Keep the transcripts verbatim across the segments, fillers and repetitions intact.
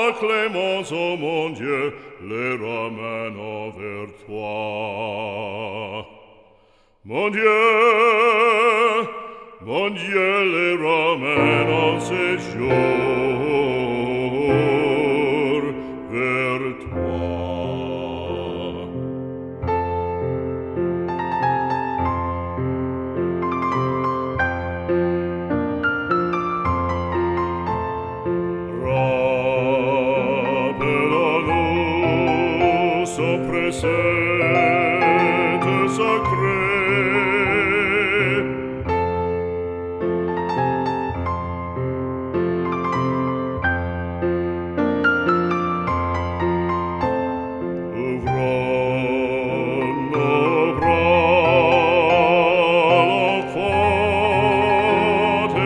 clémence, ô mon Dieu, les ramène vers toi. Mon Dieu, mon Dieu, les ramène en séjour vers toi. Rappelons-nous son précepte sacré. Ouvrons nos bras, l'enfant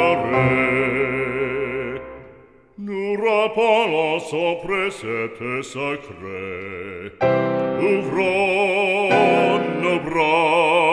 égaré. Nous rappelons son précepte sacré. Ouvrons nos bras,